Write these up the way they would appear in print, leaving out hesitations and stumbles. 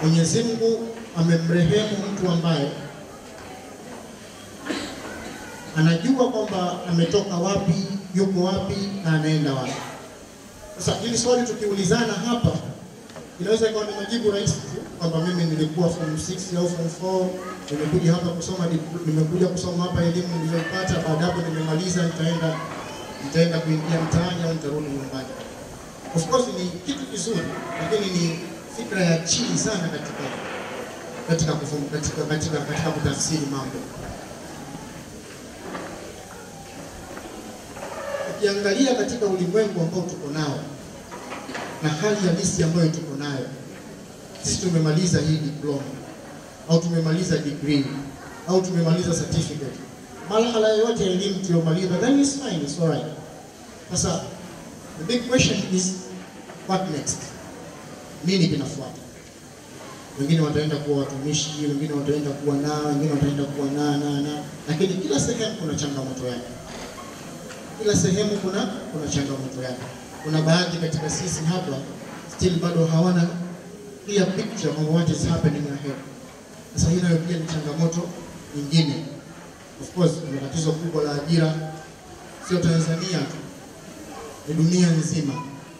Mwenyezi Mungu amemrehemu mtu ambaye anajua kwamba ametoka wapi, yuko wapi na anaenda wapi. Sasa hili swali tukiulizana hapa inaweza ikawa ni majibu rahisi tu kwamba mimi nilikuwa form 6 au form 4, nimekuja hapa kusoma hapa elimu niliyopata, baada hapo nimemaliza nitaenda kuingia mtaani au nitarudi nyumbani. Of course ni kitu kizuri, lakini ni fikra ya chini sana katika kutafsiri mambo. Ukiangalia katika ulimwengu ambao tuko nao na hali halisi ambayo tuko nayo, sisi tumemaliza hii diploma au tumemaliza degree au tumemaliza certificate, marhala yote ya elimu tuliyomaliza, then it's fine, it's alright. Sasa the big question is what next? Nini kinafuata? Wengine wataenda kuwa watumishi, wengine wataenda kuwa wengine wataenda kuwa lakini kila sehemu kuna changamoto yake. Kila sehemu kuna changamoto yake. Kuna baadhi katika sisi hapa still bado hawana clear picture of what is happening ahead. Sasa hii nayo pia ni changamoto nyingine. Of course kuna tatizo kubwa la ajira, sio Tanzania tu, ni dunia nzima.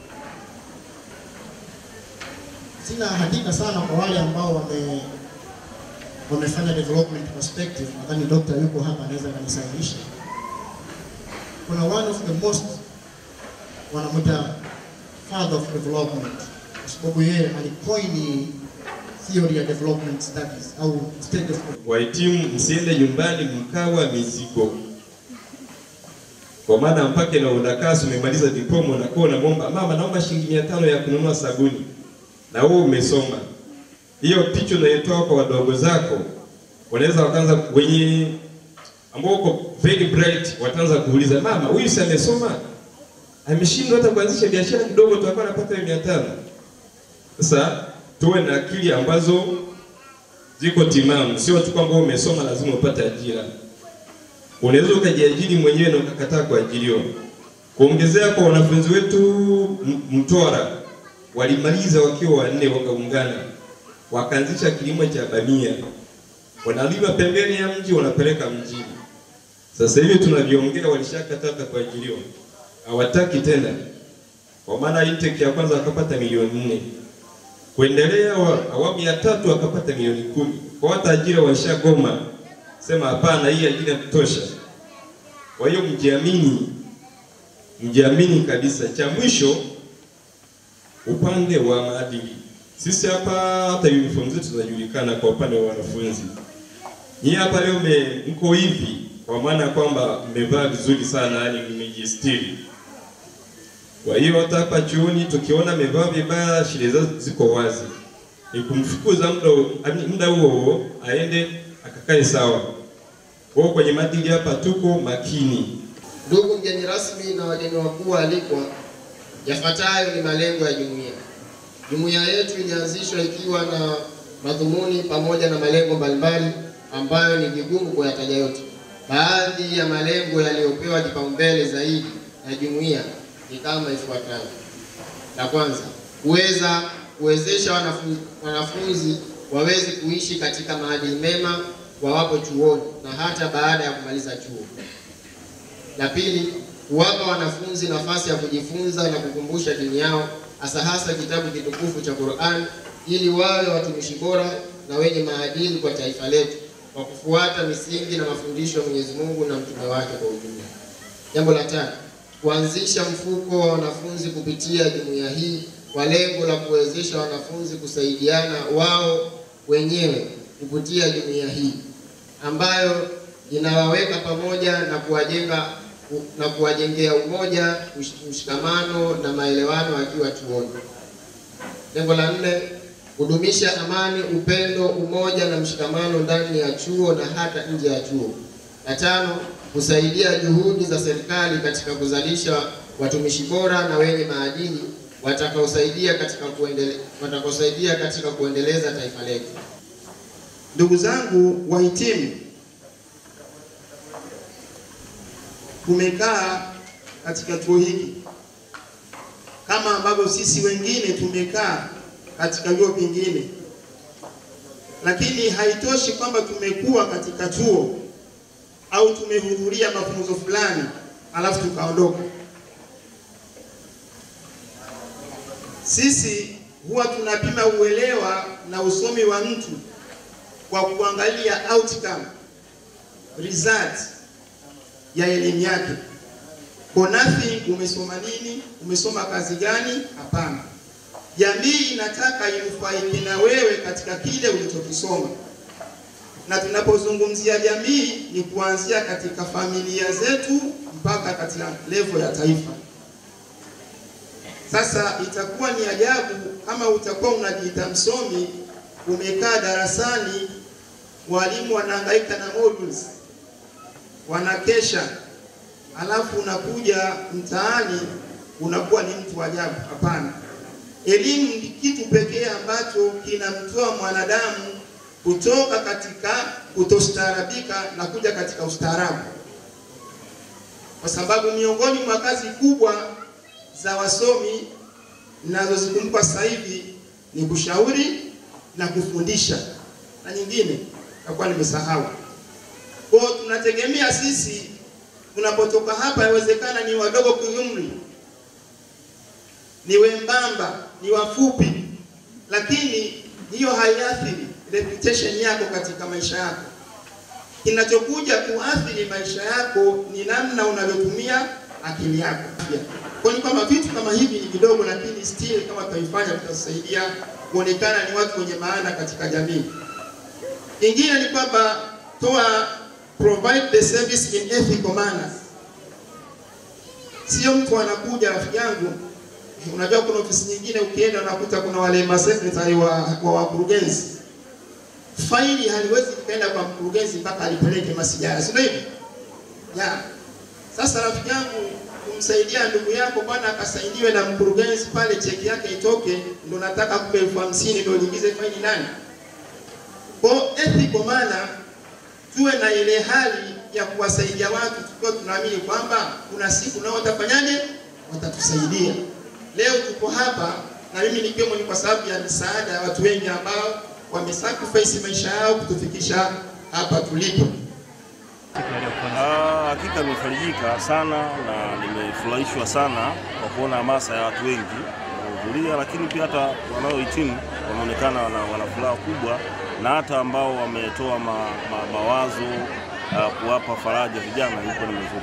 Sina hakika sana kwa wale ambao wamefanya development perspective, nadhani Dr. yuko hapa anaweza kunisaidisha. Kuna one of the most wanamuita father of development, kwa sababu yeye alicoin theory ya development studies au state of wahitimu, msiende nyumbani mkawa mizigo. Kwa maana mpaka na unakasi umemaliza diploma na kwa unamwomba mama, naomba shilingi 500 ya kununua sabuni, na wewe umesoma. Hiyo picha unayotoa kwa wadogo zako, wanaweza wakaanza wenye ambao uko very bright, wataanza kuuliza mama, huyu si amesoma? Ameshindwa hata kuanzisha biashara kidogo tu akawa anapata 500. Sasa tuwe na akili ambazo ziko timamu, sio tu kwamba umesoma lazima upate ajira. Unaweza ukajiajiri mwenyewe na ukakataa kuajiriwa. Kuongezea kwa wanafunzi wetu Mtwara, walimaliza wakiwa 4 wakaungana, wakaanzisha kilimo cha bamia. Wanalima pembeni ya mji wanapeleka mjini. Sasa hivi tunavyoongea walishakataa kuajiriwa. Hawataki tena. Kwa maana intake ya kwanza akapata milioni 4. Kuendelea awamu ya 3 akapata milioni 10. Kwa hata ajira walishagoma. Sema hapana, hii ajira kutosha. Kwa hiyo mjiamini kabisa. Cha mwisho, upande wa maadili. Sisi hapa hata uniform zetu zinajulikana kwa upande wa wanafunzi. Nyinyi hapa leo mko hivi kwa maana kwamba mmevaa vizuri sana, yani mmejistiri. Kwa hiyo hata hapa chuoni tukiona mmevaa vibaya, shule ziko wazi. Ni kumfukuza muda huo aende akakae sawa. Kwa kwenye maadili hapa tuko makini. Ndugu mgeni rasmi na wageni wakuu alikwa, yafuatayo ni malengo ya jumuiya. Jumuiya yetu ilianzishwa ikiwa na madhumuni pamoja na malengo mbalimbali ambayo ni vigumu kuyataja yote. Baadhi ya malengo yaliyopewa kipaumbele zaidi na jumuiya ni kama ifuatavyo. La kwanza, kuwezesha wanafunzi waweze kuishi katika maadili mema wawapo chuoni na hata baada ya kumaliza chuo. La pili, kuwapa wanafunzi nafasi ya kujifunza na kukumbusha dini yao, hasa kitabu kitukufu cha Qur'an, ili wawe watumishi bora na wenye maadili kwa taifa letu kwa kufuata misingi na mafundisho ya Mwenyezi Mungu na mtume wake kwa ujumla. Jambo la tatu, kuanzisha mfuko wa wanafunzi kupitia jumuiya hii kwa lengo la kuwezesha wanafunzi kusaidiana wao wenyewe kupitia jumuiya hii ambayo inawaweka pamoja na kuwajengea umoja, mshikamano na maelewano akiwa chuoni. Lengo la 4, kudumisha amani, upendo, umoja na mshikamano ndani ya chuo na hata nje ya chuo. La 5, kusaidia juhudi za serikali katika kuzalisha watumishi bora na wenye maadili watakaosaidia katika kuendeleza taifa letu. Ndugu zangu wahitimu, tumekaa katika chuo hiki kama ambavyo sisi wengine tumekaa katika vyuo vingine. Lakini haitoshi kwamba tumekuwa katika chuo au tumehudhuria mafunzo fulani alafu tukaondoka. Sisi huwa tunapima uelewa na usomi wa mtu kwa kuangalia outcome, result ya elimu yake. For nothing umesoma nini, umesoma kazi gani? Hapana. Jamii inataka inufaike na wewe katika kile ulichokisoma. Na tunapozungumzia jamii ni kuanzia katika familia zetu mpaka katika level ya taifa. Sasa itakuwa ni ajabu kama utakuwa unajiita msomi, umekaa darasani, walimu wanahangaika na modules, wanakesha, alafu unakuja mtaani unakuwa ni mtu ajabu. Hapana. Elimu ni kitu pekee ambacho kinamtoa mwanadamu kutoka katika kutostaarabika na kuja katika ustaarabu. Kwa sababu miongoni mwa kazi kubwa za wasomi ninazozikumbuka sasa hivi ni kushauri na kufundisha, na nyingine nakuwa nimesahau. Kwa tunategemea sisi tunapotoka hapa, inawezekana ni wadogo kiumri, ni wembamba, ni wafupi, lakini hiyo haiathiri reputation yako katika maisha yako. Kinachokuja kuathiri maisha yako ni namna unavyotumia akili yako. Kwa hiyo kama vitu kama hivi ni kidogo, lakini still kama tutaifanya tutasaidia kuonekana ni watu wenye maana katika jamii. Ingine ni kwamba provide the service in ethical manners. Sio mtu anakuja, rafiki yangu, unajua kuna ofisi nyingine ukienda unakuta kuna wale secretary wa wakurugenzi. Faili haliwezi kaenda kwa mkurugenzi mpaka alipeleke masijara, sio hivyo? Sasa rafiki yangu, kumsaidia ndugu yako bwana akasaidiwe na mkurugenzi pale, cheki yake itoke, ndio nataka kupe 50,000 ndio niingize faili nani? Kwa ethical maana tuwe na ile hali ya kuwasaidia watu, tukiwa tunaamini kwamba kuna siku nao watafanyaje, watatusaidia. Leo tuko hapa na mimi nikiwemo ni kwa sababu ya msaada ya watu wengi ambao wamesacrifice maisha yao kutufikisha hapa tulipo. Hakika nimefarijika sana na nimefurahishwa sana kwa kuona hamasa ya watu wengi kuhudhuria, lakini pia hata wanaohitimu wanaonekana wana furaha kubwa, na hata ambao wametoa mawazo kuwapa faraja vijana, yuko ni mzuri.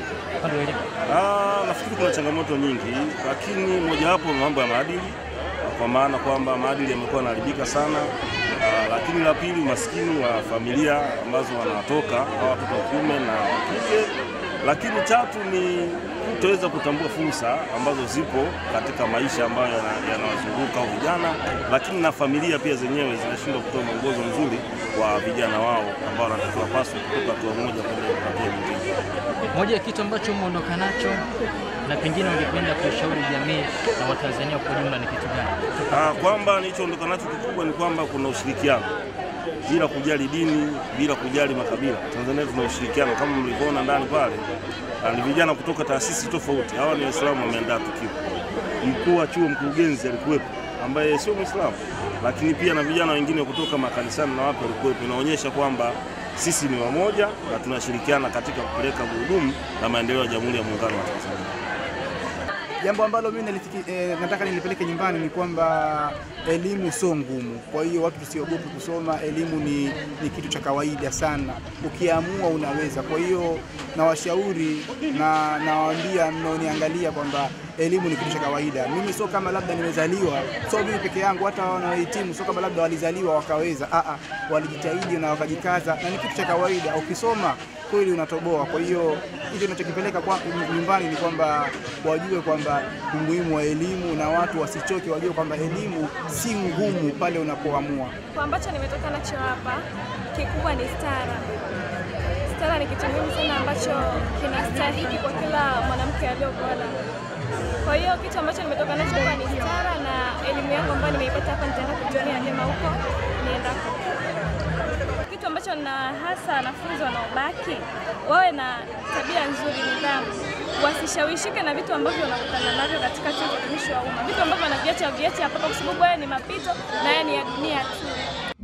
Nafikiri kuna changamoto nyingi, lakini mojawapo ni mambo ya maadili, kwa maana kwamba maadili yamekuwa yanaharibika sana. Lakini la pili, maskini wa familia ambazo wanatoka watoto wa kiume na wa kike. Lakini tatu ni kutoweza kutambua fursa ambazo zipo katika maisha ambayo yanawazunguka vijana, lakini na familia pia zenyewe zinashindwa kutoa mwongozo mzuri kwa vijana wao ambao wanatakiwa paswa kutoka hatua moja kwenda hatua nyingine. Moja ya kitu ambacho umeondoka nacho na pengine ungependa kushauri jamii na Watanzania kwa jumla ni kitu gani? Kwamba nilichoondoka nacho kikubwa ni kwamba kuna ushirikiano bila kujali dini, bila kujali makabila. Tanzania tuna ushirikiano, kama mlivyoona ndani pale, ni vijana kutoka taasisi tofauti. Hawa ni Waislamu wameandaa tukio. Mkuu wa chuo, mkurugenzi alikuwepo ambaye sio Muislamu, lakini pia na vijana wengine kutoka makanisani na watu walikuwepo. Inaonyesha kwamba sisi ni wamoja na tunashirikiana katika kupeleka gurudumu la maendeleo ya Jamhuri ya Muungano wa Tanzania. Jambo ambalo mimi nataka nilipeleke nyumbani ni kwamba elimu sio ngumu. Kwa hiyo watu tusiogope kusoma, elimu ni kitu cha kawaida sana. Ukiamua unaweza. Kwa hiyo nawashauri na nawaambia mnaoniangalia kwamba elimu ni kitu cha kawaida. Mimi sio kama labda nimezaliwa, sio mimi peke yangu, hata wanaohitimu sio kama labda walizaliwa wakaweza. Walijitahidi na wakajikaza, na ni kitu cha kawaida. Ukisoma kweli unatoboa. Kwa hiyo hicho ninachokipeleka kwa nyumbani ni kwamba wajue kwamba umuhimu wa elimu, na watu wasichoke, wajue kwamba elimu si ngumu pale unapoamua. Kwa ambacho nimetoka nacho hapa kikubwa ni stara. Stara ni kitu muhimu sana ambacho kinastahili kwa kila mwanamke aliyokuwa. Kwa hiyo kitu ambacho nimetoka nacho hapa ni stara, na elimu yangu ambayo nimeipata hapa nitaenda kutumia vyema huko niendako. Kitu ambacho na hasa wanafunzi wanaobaki wawe na tabia nzuri, nidhamu, wasishawishike na vitu ambavyo wanakutana navyo katika chuo cha utumishi wa umma, vitu ambavyo wanaviacha hapa kwa sababu haya ni mapito na haya ni ya dunia tu.